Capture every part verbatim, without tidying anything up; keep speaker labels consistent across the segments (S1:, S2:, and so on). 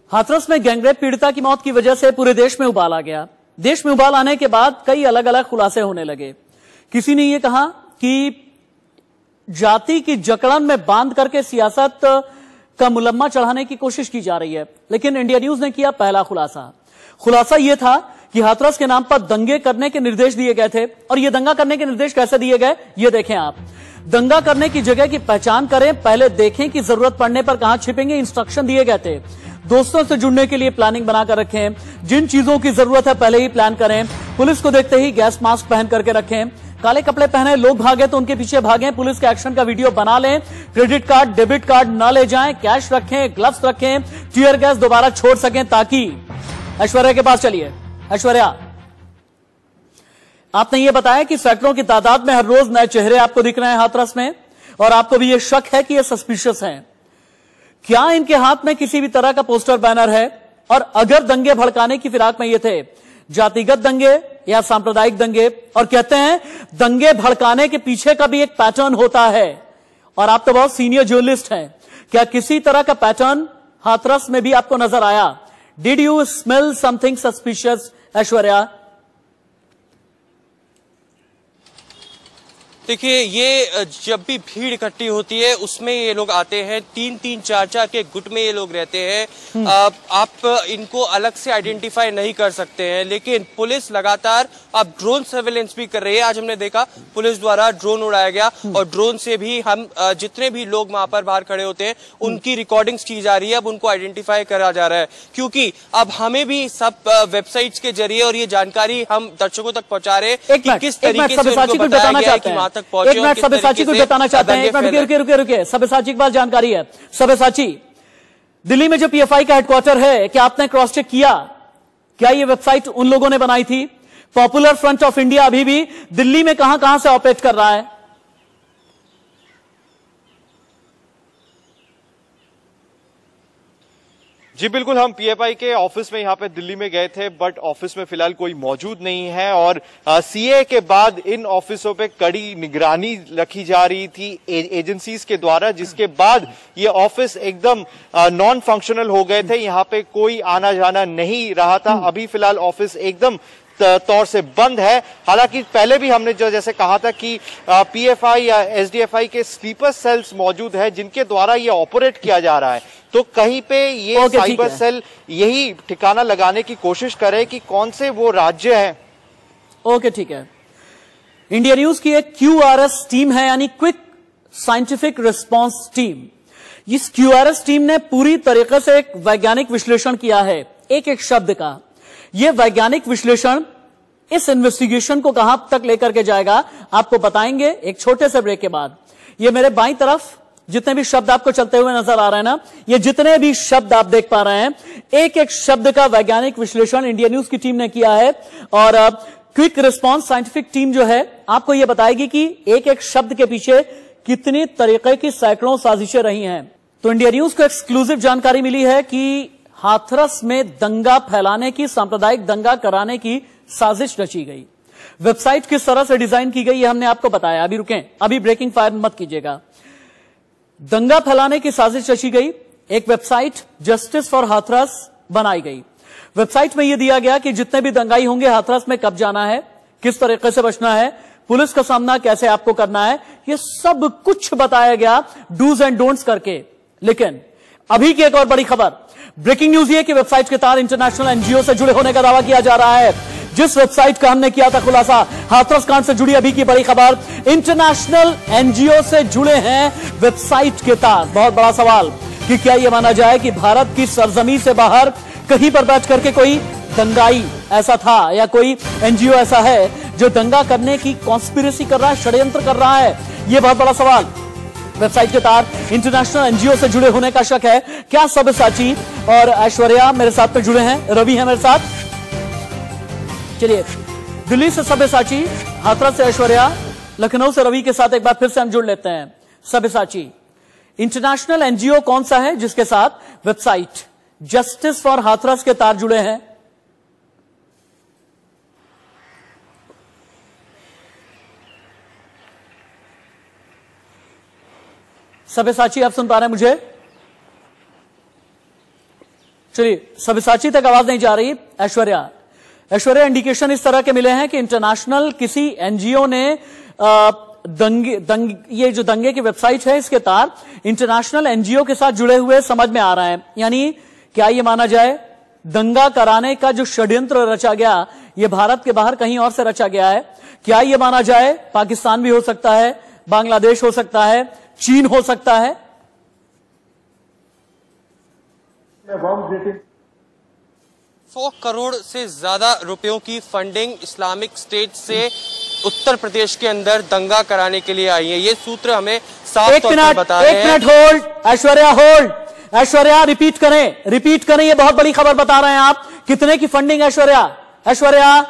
S1: हाथरस में गैंगरेप पीड़िता की मौत की वजह से पूरे देश में उबाल आ गया। देश में उबाल आने के बाद कई अलग अलग खुलासे होने लगे। किसी ने यह कहा कि जाति की जकड़न में बांध करके सियासत का मुलम्मा चढ़ाने की कोशिश की जा रही है, लेकिन इंडिया न्यूज ने किया पहला खुलासा। खुलासा यह था कि हाथरस के नाम पर दंगे करने के निर्देश दिए गए थे। और यह दंगा करने के निर्देश कैसे दिए गए, यह देखें आप। दंगा करने की जगह की पहचान करें, पहले देखें कि जरूरत पड़ने पर कहां छिपेंगे, इंस्ट्रक्शन दिए गए थे। दोस्तों से जुड़ने के लिए प्लानिंग बनाकर रखें, जिन चीजों की जरूरत है पहले ही प्लान करें। पुलिस को देखते ही गैस मास्क पहन करके रखें। काले कपड़े पहने लोग भागे तो उनके पीछे भागें। पुलिस के एक्शन का वीडियो बना लें। क्रेडिट कार्ड, डेबिट कार्ड न ले जाएं। कैश रखें, ग्लव्स रखें, टीयर गैस दोबारा छोड़ सकें। ताकि ऐश्वर्या के पास चलिए। ऐश्वर्या, आपने ये बताया कि सैकड़ों की तादाद में हर रोज नए चेहरे आपको दिख रहे हैं हाथरस में, और आपको भी ये शक है कि ये सस्पिशियस हैं। क्या इनके हाथ में किसी भी तरह का पोस्टर बैनर है? और अगर दंगे भड़काने की फिराक में ये थे, जातिगत दंगे या सांप्रदायिक दंगे? और कहते हैं दंगे भड़काने के पीछे का भी एक पैटर्न होता है, और आप तो बहुत सीनियर जर्नलिस्ट हैं। क्या किसी तरह का पैटर्न हाथरस में भी आपको नजर आया? Did you smell something suspicious, Aishwarya?
S2: देखिए, ये जब भी भीड़ इकट्ठी होती है उसमें ये लोग आते हैं, तीन तीन चार चार के गुट में ये लोग रहते हैं। आप, आप इनको अलग से आइडेंटिफाई नहीं कर सकते हैं, लेकिन पुलिस लगातार अब ड्रोन सर्वेलेंस भी कर रही है। आज हमने देखा पुलिस द्वारा ड्रोन उड़ाया गया, और ड्रोन से भी हम जितने भी लोग वहां पर बाहर खड़े होते हैं उनकी रिकॉर्डिंग्स की जा रही है। अब उनको आइडेंटिफाई करा जा रहा है, क्योंकि अब हमें भी सब वेबसाइट्स के जरिए और ये जानकारी हम दर्शकों तक पहुंचा रहे हैं कि किस तरीके से उनको बताया गया है कि वहां तक पहुंचे।
S1: एक मिनट, सब्यसाची को बताना चाहते हैं। एक मिनट रुके रुके रुके सब्यसाची के पास जानकारी है। सब्यसाची, दिल्ली में जो पीएफआई का हेडक्वार्टर है, क्या आपने क्रॉस चेक किया? क्या ये वेबसाइट उन लोगों ने बनाई थी? पॉपुलर फ्रंट ऑफ इंडिया अभी भी दिल्ली में कहां कहां से ऑपरेट कर रहा है?
S3: जी बिल्कुल, हम पीएफआई के ऑफिस में यहाँ पे दिल्ली में गए थे, बट ऑफिस में फिलहाल कोई मौजूद नहीं है। और सीए के बाद इन ऑफिसों पे कड़ी निगरानी रखी जा रही थी ए, एजेंसीज के द्वारा, जिसके बाद ये ऑफिस एकदम नॉन फंक्शनल हो गए थे। यहाँ पे कोई आना जाना नहीं रहा था। अभी फिलहाल ऑफिस एकदम तौर से बंद है। हालांकि पहले भी हमने जो जैसे कहा था कि पीएफआई या एसडीएफआई के स्लीपर सेल्स मौजूद है, जिनके द्वारा ये ऑपरेट किया जा रहा है। तो कहीं पे ये साइबर सेल यही ठिकाना लगाने की कोशिश करे कि कौन से वो राज्य हैं।
S1: ओके, ठीक है। इंडिया न्यूज की एक क्यूआरएस टीम है, यानी क्विक साइंटिफिक रिस्पांस टीम। इस क्यूआरएस टीम ने पूरी तरीके से एक वैज्ञानिक विश्लेषण किया है, एक एक शब्द का। यह वैज्ञानिक विश्लेषण इस इन्वेस्टिगेशन को कहां तक लेकर के जाएगा, आपको बताएंगे एक छोटे से ब्रेक के बाद। ये मेरे बाईं तरफ जितने भी शब्द आपको चलते हुए नजर आ रहे हैं ना, ये जितने भी शब्द आप देख पा रहे हैं, एक एक शब्द का वैज्ञानिक विश्लेषण इंडिया न्यूज की टीम ने किया है। और क्विक रिस्पांस साइंटिफिक टीम जो है, आपको यह बताएगी कि एक एक शब्द के पीछे कितनी तरीके की सैकड़ों साजिशें रही हैं। तो इंडिया न्यूज को एक्सक्लूसिव जानकारी मिली है कि हाथरस में दंगा फैलाने की, सांप्रदायिक दंगा कराने की साजिश रची गई। वेबसाइट किस तरह से डिजाइन की गई है हमने आपको बताया। अभी रुकें, अभी ब्रेकिंग फायर मत कीजिएगा। दंगा फैलाने की साजिश रची गई, एक वेबसाइट जस्टिस फॉर हाथरस बनाई गई। वेबसाइट में यह दिया गया कि जितने भी दंगाई होंगे हाथरस में कब जाना है, किस तरीके से बचना है, पुलिस का सामना कैसे आपको करना है, यह सब कुछ बताया गया डूज एंड डोंट्स करके। लेकिन अभी की एक और बड़ी खबर, ब्रेकिंग न्यूज ये कि वेबसाइट के तार इंटरनेशनल एनजीओ से जुड़े होने का दावा किया जा रहा है। जिस वेबसाइट का हमने किया था खुलासा, हाथरस कांड से जुड़ी अभी की बड़ी खबर, इंटरनेशनल एनजीओ से जुड़े हैं वेबसाइट के तार। बहुत बड़ा सवाल कि क्या यह माना जाए कि भारत की सरजमी से बाहर कहीं पर बैठ करके कोई दंगाई ऐसा था, या कोई एनजीओ ऐसा है जो दंगा करने की कॉन्स्पिरेसी कर रहा है, षड्यंत्र कर रहा है? यह बहुत बड़ा सवाल। वेबसाइट के तार इंटरनेशनल एनजीओ से जुड़े होने का शक है। क्या सब्यसाची और ऐश्वर्या मेरे साथ पे जुड़े हैं? रवि है मेरे साथ। चलिए, दिल्ली से सब्यसाची, हाथरस से ऐश्वर्या, लखनऊ से रवि के साथ एक बार फिर से हम जुड़ लेते हैं। सब्यसाची, इंटरनेशनल एनजीओ कौन सा है जिसके साथ वेबसाइट जस्टिस फॉर हाथरस के तार जुड़े हैं? सब्यसाची, आप सुन पा रहे हैं मुझे? चलिए, सब्यसाची तक आवाज नहीं जा रही। ऐश्वर्या ऐश्वर्या इंडिकेशन इस तरह के मिले हैं कि इंटरनेशनल किसी एनजीओ ने आ, दंगे दंग ये जो दंगे की वेबसाइट है इसके तार इंटरनेशनल एनजीओ के साथ जुड़े हुए समझ में आ रहे हैं। यानी क्या ये माना जाए दंगा कराने का जो षड्यंत्र रचा गया ये भारत के बाहर कहीं और से रचा गया है? क्या ये माना जाए पाकिस्तान भी हो सकता है, बांग्लादेश हो सकता है, चीन हो सकता है?
S2: सौ करोड़ से ज्यादा रुपयों की फंडिंग इस्लामिक स्टेट से उत्तर प्रदेश के अंदर दंगा कराने के लिए आई है। ये सूत्र हमें साफ तौर पर बता रहे हैं।
S1: एक minute hold Aishwarya, hold Aishwarya, repeat करें रिपीट करें ये बहुत बड़ी खबर बता रहे हैं आप। कितने की फंडिंग ऐश्वर्या? ऐश्वर्या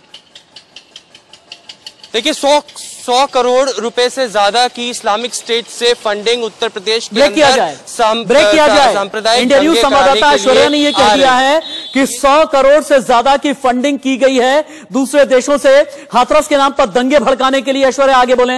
S2: देखिए, सौ सौ करोड़ रुपए से ज्यादा की इस्लामिक स्टेट से फंडिंग उत्तर प्रदेश के
S1: ब्रेक किया जाए ब्रेक किया जाए सांप्रदायिक इंडिया न्यूज संवाददाता ऐश्वर्या ने यह कह दिया है कि सौ करोड़ से ज्यादा की फंडिंग की गई है दूसरे देशों से हाथरस के नाम पर दंगे भड़काने के लिए। ऐश्वर्या आगे बोलें।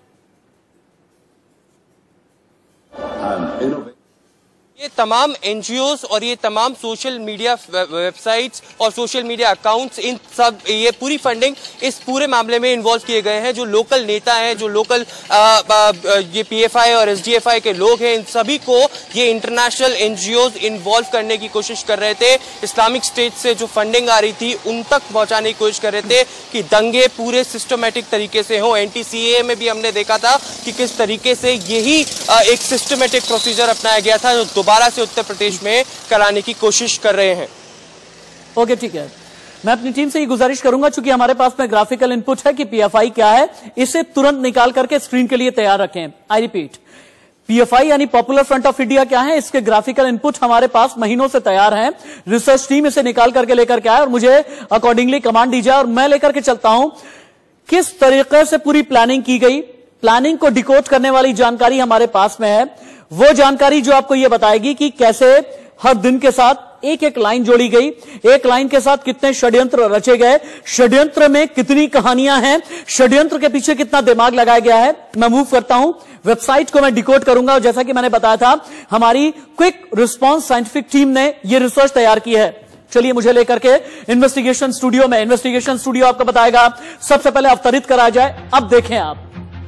S2: ये तमाम एनजीओज और ये तमाम सोशल मीडिया वेबसाइट्स और सोशल मीडिया अकाउंट्स, इन सब ये पूरी फंडिंग इस पूरे मामले में इन्वॉल्व किए गए हैं। जो लोकल नेता हैं, जो लोकल आ, आ, ये पीएफआई और एसडीएफआई के लोग हैं, इन सभी को ये इंटरनेशनल एनजीओज इन्वॉल्व करने की कोशिश कर रहे थे। इस्लामिक स्टेट से जो फंडिंग आ रही थी उन तक पहुंचाने की कोशिश कर रहे थे कि दंगे पूरे सिस्टमेटिक तरीके से हो। एनटीसीए में भी हमने देखा था कि किस तरीके से यही एक सिस्टमेटिक प्रोसीजर अपनाया गया था जो दोबारा से उत्तर प्रदेश में कराने की कोशिश कर रहे हैं।
S1: ओके, ठीक है। मैं अपनी टीम से ये गुजारिश करूंगा, चूंकि हमारे पास में ग्राफिकल इनपुट है कि पीएफआई क्या है, इसे तुरंत निकाल करके स्क्रीन के लिए तैयार रखें। आई रिपीट, पीएफआई यानी पॉपुलर फ्रंट ऑफ इंडिया क्या है, इसके ग्राफिकल इनपुट हमारे पास महीनों से तैयार हैं। रिसर्च टीम इसे निकाल करके लेकर के आए और मुझे अकॉर्डिंगली कमांड दी जाए और मैं लेकर के चलता हूं किस तरीके से पूरी प्लानिंग की गई। प्लानिंग को डिकोड करने वाली जानकारी हमारे पास में है, वो जानकारी जो आपको यह बताएगी कि कैसे हर दिन के साथ एक एक लाइन जोड़ी गई, एक लाइन के साथ कितने षड्यंत्र रचे गए, षड्यंत्र में कितनी कहानियां हैं, षड्यंत्र के पीछे कितना दिमाग लगाया गया है। मैं मूव करता हूं, वेबसाइट को मैं डिकोड करूंगा और जैसा कि मैंने बताया था हमारी क्विक रिस्पांस साइंटिफिक टीम ने यह रिसर्च तैयार की है। चलिए मुझे लेकर के इन्वेस्टिगेशन स्टूडियो में, इन्वेस्टिगेशन स्टूडियो आपको बताएगा। सबसे पहले अवतरित कराया जाए। अब देखें, आप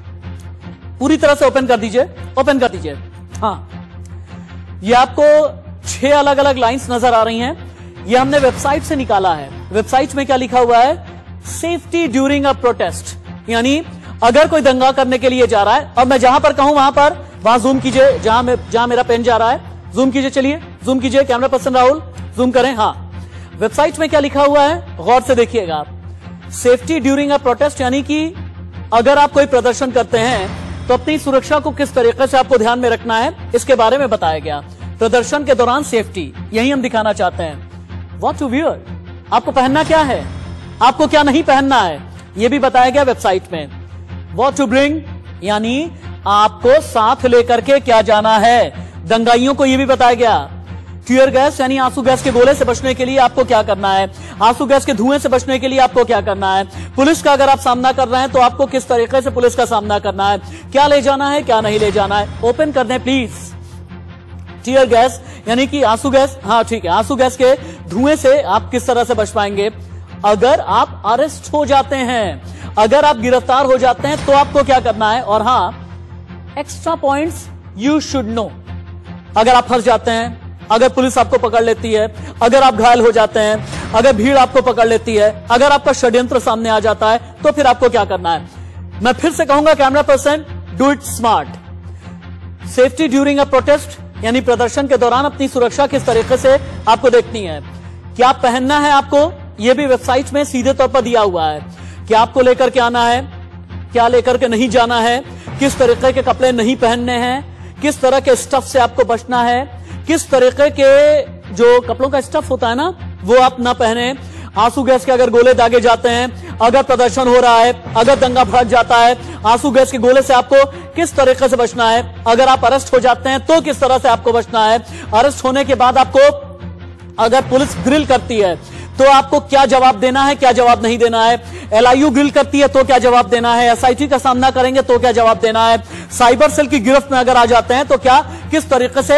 S1: पूरी तरह से ओपन कर दीजिए, ओपन कर दीजिए। हाँ, ये आपको छह अलग अलग लाइंस नजर आ रही हैं। ये हमने वेबसाइट से निकाला है। वेबसाइट में क्या लिखा हुआ है? सेफ्टी ड्यूरिंग अ प्रोटेस्ट, यानी अगर कोई दंगा करने के लिए जा रहा है, और मैं जहां पर कहूं वहां पर, वहां जूम कीजिए, जहां में जहां मेरा पेन जा रहा है, जूम कीजिए। चलिए जूम कीजिए, कैमरा पर्सन राहुल जूम करें। हाँ, वेबसाइट में क्या लिखा हुआ है गौर से देखिएगा आप। सेफ्टी ड्यूरिंग अ प्रोटेस्ट यानी कि अगर आप कोई प्रदर्शन करते हैं तो अपनी सुरक्षा को किस तरीके से आपको ध्यान में रखना है, इसके बारे में बताया गया। प्रदर्शन के दौरान सेफ्टी, यही हम दिखाना चाहते हैं। व्हाट टू वियर, आपको पहनना क्या है, आपको क्या नहीं पहनना है, यह भी बताया गया वेबसाइट में। व्हाट टू ब्रिंग, यानी आपको साथ लेकर के क्या जाना है। दंगाइयों को यह भी बताया गया। टीयर गैस यानी आंसू गैस के गोले से बचने के लिए आपको क्या करना है, आंसू गैस के धुएं से बचने के लिए आपको क्या करना है, पुलिस का अगर आप सामना कर रहे हैं तो आपको किस तरीके से पुलिस का सामना करना है, क्या ले जाना है क्या नहीं ले जाना है। ओपन कर दें प्लीज। टीयर गैस यानी कि आंसू गैस, हाँ ठीक है, आंसू गैस के धुएं से आप किस तरह से बच पाएंगे अगर आप अरेस्ट हो जाते हैं, अगर आप गिरफ्तार हो जाते हैं तो आपको क्या करना है। और हाँ, extra points you should know. अगर आप फंस जाते हैं, अगर पुलिस आपको पकड़ लेती है, अगर आप घायल हो जाते हैं, अगर भीड़ आपको पकड़ लेती है, अगर आपका षड्यंत्र सामने आ जाता है तो फिर आपको क्या करना है। मैं फिर से कहूंगा camera person, do it smart. Safety during a protest यानी प्रदर्शन के दौरान अपनी सुरक्षा किस तरीके से आपको देखनी है, क्या पहनना है आपको, यह भी वेबसाइट में सीधे तौर पर दिया हुआ है। क्या आपको लेकर के आना है, क्या लेकर के नहीं जाना है, किस तरीके के कपड़े नहीं पहनने हैं, किस तरह के स्टफ से आपको बचना है, किस तरीके के जो कपड़ों का स्टफ होता है ना वो आप ना पहने। आंसू गैस के अगर गोले दागे जाते हैं, अगर प्रदर्शन हो रहा है, अगर दंगा भड़क जाता है, आंसू गैस के गोले से आपको किस तरीके से बचना है। अगर आप अरेस्ट हो जाते हैं तो किस तरह से आपको बचना है। अरेस्ट होने के बाद आपको अगर पुलिस ग्रिल करती है तो आपको क्या जवाब देना है, क्या जवाब नहीं देना है। एलआईयू ग्रिल करती है तो क्या जवाब देना है। एसआईटी का सामना करेंगे तो क्या जवाब देना है। साइबर सेल की गिरफ्त में अगर आ जाते हैं तो क्या किस तरीके से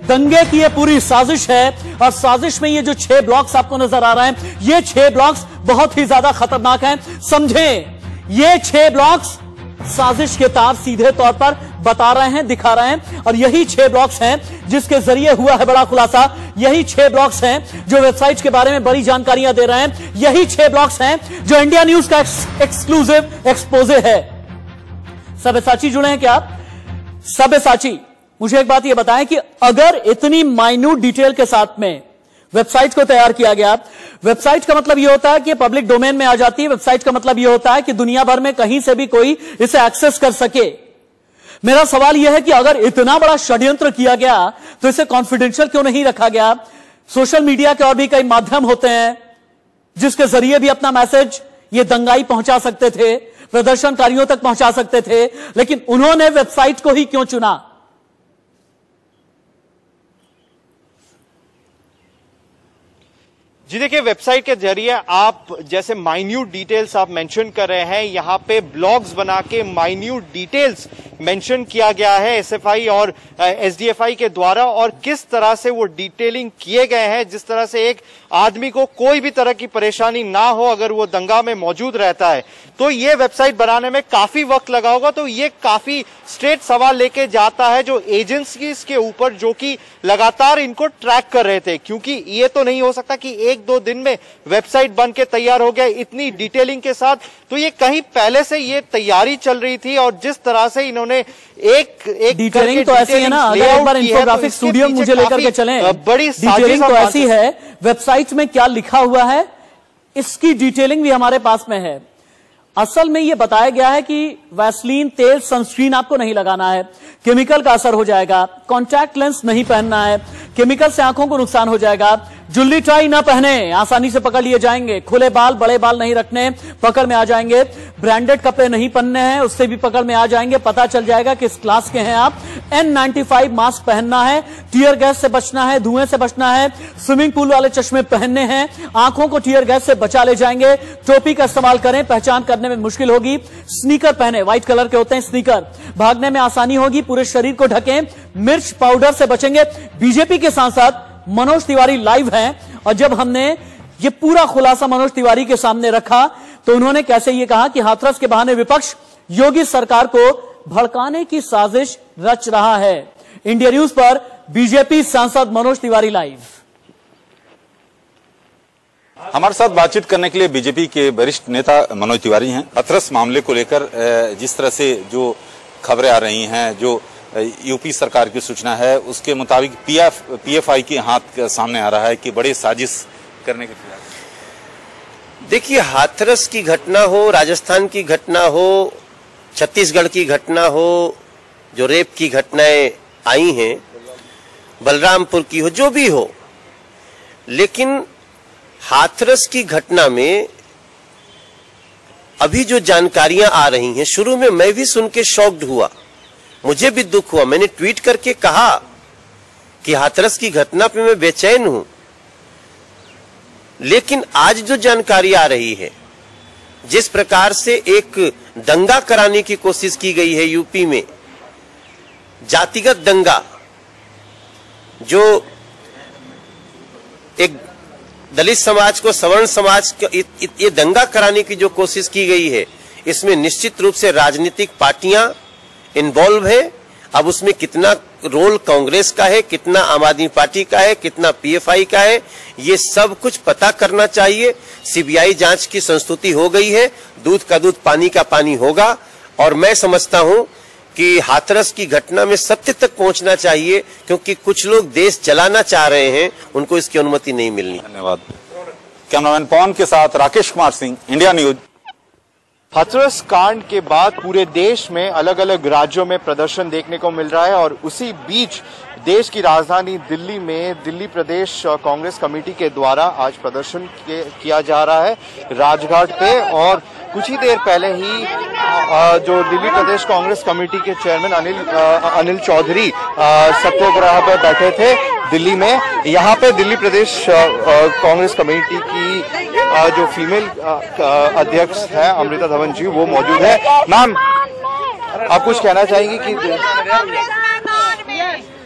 S1: दंगे की ये पूरी साजिश है और साजिश में ये जो छह ब्लॉक्स आपको नजर आ रहे हैं, ये छह ब्लॉक्स बहुत ही ज्यादा खतरनाक हैं। समझें, ये छह ब्लॉक्स साजिश के तार सीधे तौर पर बता रहे हैं, दिखा रहे हैं, और यही छह ब्लॉक्स हैं जिसके जरिए हुआ है बड़ा खुलासा। यही छह ब्लॉक्स हैं जो वेबसाइट के बारे में बड़ी जानकारियां दे रहे हैं। यही छह ब्लॉक्स हैं जो इंडिया न्यूज का एक्सक्लूसिव एक्सपोजे है। सब्यसाची जुड़े हैं क्या आप? सब्यसाची, मुझे एक बात यह बताएं कि अगर इतनी माइन्यूट डिटेल के साथ में वेबसाइट को तैयार किया गया, वेबसाइट का मतलब यह होता है कि पब्लिक डोमेन में आ जाती है। वेबसाइट का मतलब यह होता है कि दुनिया भर में कहीं से भी कोई इसे एक्सेस कर सके। मेरा सवाल यह है कि अगर इतना बड़ा षड्यंत्र किया गया तो इसे कॉन्फिडेंशियल क्यों नहीं रखा गया? सोशल मीडिया के और भी कई माध्यम होते हैं जिसके जरिए भी अपना मैसेज ये दंगाई पहुंचा सकते थे, प्रदर्शनकारियों तक पहुंचा सकते थे, लेकिन उन्होंने वेबसाइट को ही क्यों चुना?
S3: जी देखिए, वेबसाइट के जरिए आप जैसे माइन्यूट डिटेल्स आप मेंशन कर रहे हैं, यहाँ पे ब्लॉग्स बना के माइन्यूट डिटेल्स मेंशन किया गया है एसएफआई और एसडीएफआई के द्वारा, और किस तरह से वो डिटेलिंग किए गए हैं, जिस तरह से एक आदमी को कोई भी तरह की परेशानी ना हो अगर वो दंगा में मौजूद रहता है। तो ये वेबसाइट बनाने में काफी वक्त लगा होगा। तो ये काफी स्ट्रेट सवाल लेके जाता है जो एजेंसीज के ऊपर, जो कि लगातार इनको ट्रैक कर रहे थे, क्योंकि ये तो नहीं हो सकता कि एक दो दिन में वेबसाइट बन के तैयार हो गया इतनी डिटेलिंग के साथ। तो ये कहीं पहले से ये तैयारी चल रही थी, और जिस तरह से इन्होंने एक एक
S1: डिटेलिंग तो ऐसी है ना, अगर एक बार इंफोग्राफिक स्टूडियो मुझे लेकर के चलें,
S3: बड़ी
S1: डिटेलिंग तो ऐसी है, वेबसाइट में क्या लिखा हुआ है इसकी डिटेलिंग भी हमारे पास में है। असल में यह बताया गया है कि वैसलीन तेल सनस्क्रीन आपको नहीं लगाना है, केमिकल का असर हो जाएगा, कॉन्टैक्ट लेंस नहीं पहनना है, केमिकल से आंखों को नुकसान हो जाएगा, जुल्ली टाई ना पहने, आसानी से पकड़ लिए जाएंगे, खुले बाल बड़े बाल नहीं रखने, पकड़ में आ जाएंगे, ब्रांडेड कपड़े नहीं पहनने हैं, उससे भी पकड़ में आ जाएंगे, पता चल जाएगा किस क्लास के हैं आप। एन नाइंटी फाइव मास्क पहनना है, टीयर गैस से बचना है, धुएं से बचना है, स्विमिंग पूल वाले चश्मे पहनने हैं, आंखों को टीयर गैस से बचा ले जाएंगे, टोपी का इस्तेमाल करें, पहचान करने में मुश्किल होगी, स्नीकर पहने, व्हाइट कलर के होते हैं स्नीकर, भागने में आसानी होगी, पूरे शरीर को ढकें, मिर्च पाउडर से बचेंगे। बीजेपी के सांसद मनोज तिवारी लाइव हैं, और जब हमने ये पूरा खुलासा मनोज तिवारी के सामने रखा तो उन्होंने कैसे ये कहा कि हाथरस के बहाने विपक्ष योगी सरकार को भड़काने की साजिश रच रहा है। इंडिया न्यूज पर बीजेपी सांसद मनोज तिवारी लाइव।
S4: हमारे साथ बातचीत करने के लिए बीजेपी के वरिष्ठ नेता मनोज तिवारी हैं। हाथरस मामले को लेकर जिस तरह से जो खबरें आ रही हैं, जो यूपी सरकार की सूचना है, उसके मुताबिक पीएफ पीएफआई के हाथ सामने आ रहा है कि बड़े साजिश करने के खिलाफ।
S5: देखिए, हाथरस की घटना हो, राजस्थान की घटना हो, छत्तीसगढ़ की घटना हो, जो रेप की घटनाएं आई हैं, बलरामपुर की हो, जो भी हो, लेकिन हाथरस की घटना में अभी जो जानकारियां आ रही हैं, शुरू में मैं भी सुन के शॉक्ड हुआ, मुझे भी दुख हुआ, मैंने ट्वीट करके कहा कि हाथरस की घटना पे मैं बेचैन हूं। लेकिन आज जो जानकारी आ रही है, जिस प्रकार से एक दंगा कराने की कोशिश की गई है यूपी में, जातिगत दंगा, जो एक दलित समाज को सवर्ण समाज को ये दंगा कराने की जो कोशिश की गई है, इसमें निश्चित रूप से राजनीतिक पार्टियां इन्वॉल्व है। अब उसमें कितना रोल कांग्रेस का है, कितना आम आदमी पार्टी का है, कितना पीएफआई का है, ये सब कुछ पता करना चाहिए। सीबीआई जांच की संस्तुति हो गई है, दूध का दूध पानी का पानी होगा, और मैं समझता हूं कि हाथरस की घटना में सत्य तक पहुंचना चाहिए, क्योंकि कुछ लोग देश जलाना चाह रहे हैं, उनको इसकी अनुमति नहीं मिलनी।
S4: धन्यवाद। कैमरामैन पवन के साथ राकेश कुमार सिंह, इंडिया न्यूज।
S3: हाथरस कांड के बाद पूरे देश में अलग अलग राज्यों में प्रदर्शन देखने को मिल रहा है, और उसी बीच देश की राजधानी दिल्ली में दिल्ली प्रदेश कांग्रेस कमेटी के द्वारा आज प्रदर्शन किया जा रहा है राजघाट पे। और कुछ ही देर पहले ही जो दिल्ली प्रदेश कांग्रेस कमेटी के चेयरमैन अनिल अनिल चौधरी सत्याग्रह पर बैठे थे दिल्ली में। यहाँ पे दिल्ली प्रदेश कांग्रेस कमेटी की जो फीमेल अध्यक्ष है अमृता धवन जी, वो मौजूद है। मैम, आप कुछ कहना चाहेंगी कि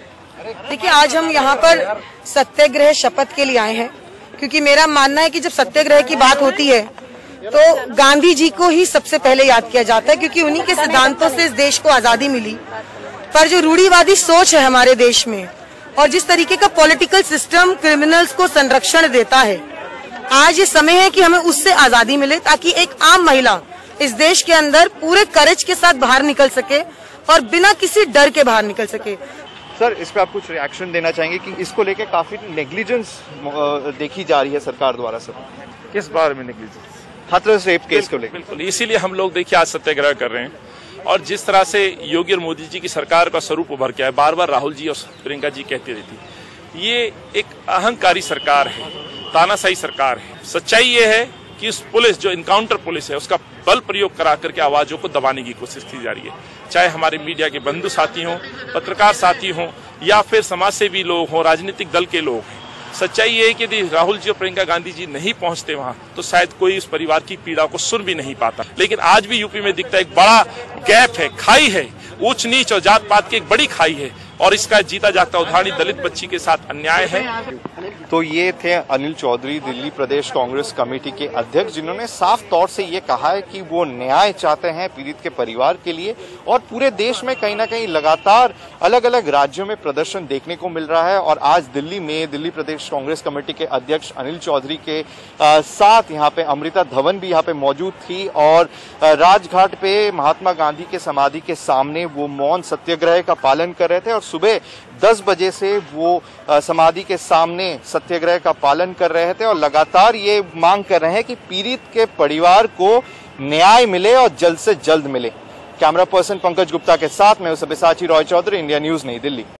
S6: देखिए, आज हम यहाँ पर सत्याग्रह शपथ के लिए आए हैं, क्योंकि मेरा मानना है कि जब सत्याग्रह की बात होती है तो गांधी जी को ही सबसे पहले याद किया जाता है, क्योंकि उन्हीं के सिद्धांतों से इस देश को आजादी मिली। पर जो रूढ़िवादी सोच है हमारे देश में और जिस तरीके का पॉलिटिकल सिस्टम क्रिमिनल्स को संरक्षण देता है, आज ये समय है कि हमें उससे आजादी मिले, ताकि एक आम महिला इस देश के अंदर पूरे करेज के साथ बाहर निकल सके और बिना किसी डर के बाहर निकल सके।
S3: सर, इस पे आप कुछ रिएक्शन देना चाहेंगे कि इसको लेके काफी नेग्लिजेंस देखी जा रही है सरकार द्वारा? सर,
S7: किस बारे में नेग्लिजेंस?
S3: हाथरस रेप केस को लेकर।
S7: बिल्कुल, इसीलिए हम लोग देखिए आज सत्याग्रह कर रहे हैं। और जिस तरह से योगी और मोदी जी की सरकार का स्वरूप उभर के आया, बार बार राहुल जी और प्रियंका जी कहती रहती, ये एक अहंकारी सरकार है, तानाशाही सरकार है। सच्चाई ये है कि उस पुलिस जो इनकाउंटर पुलिस है, उसका बल प्रयोग करा करके आवाजों को दबाने की कोशिश की जा रही है, चाहे हमारे मीडिया के बंधु साथी हों, पत्रकार साथी हों, या फिर समाज सेवी लोग हों, राजनीतिक दल के लोग हैं। सच्चाई ये है कि यदि राहुल जी और प्रियंका गांधी जी नहीं पहुंचते वहां, तो शायद कोई उस परिवार की पीड़ा को सुन भी नहीं पाता। लेकिन आज भी यूपी में दिखता है एक बड़ा गैप है, खाई है, ऊंच नीच और जात पात की एक बड़ी खाई है, और इसका जीता जागता उदाहरण दलित बच्ची के साथ अन्याय है।
S3: तो ये थे अनिल चौधरी, दिल्ली प्रदेश कांग्रेस कमेटी के अध्यक्ष, जिन्होंने साफ तौर से ये कहा है कि वो न्याय चाहते हैं पीड़ित के परिवार के लिए। और पूरे देश में कहीं ना कहीं लगातार अलग अलग राज्यों में प्रदर्शन देखने को मिल रहा है, और आज दिल्ली में दिल्ली प्रदेश कांग्रेस कमेटी के अध्यक्ष अनिल चौधरी के आ, साथ यहाँ पे अमृता धवन भी यहाँ पे मौजूद थी, और राजघाट पे महात्मा गांधी के समाधि के सामने वो मौन सत्याग्रह का पालन कर रहे थे, और सुबह दस बजे से वो समाधि के सामने सत्याग्रह का पालन कर रहे थे, और लगातार ये मांग कर रहे हैं कि पीड़ित के परिवार को न्याय मिले और जल्द से जल्द मिले। कैमरा पर्सन पंकज गुप्ता के साथ मैं सब्यसाची रॉय चौधरी, इंडिया न्यूज, नई दिल्ली।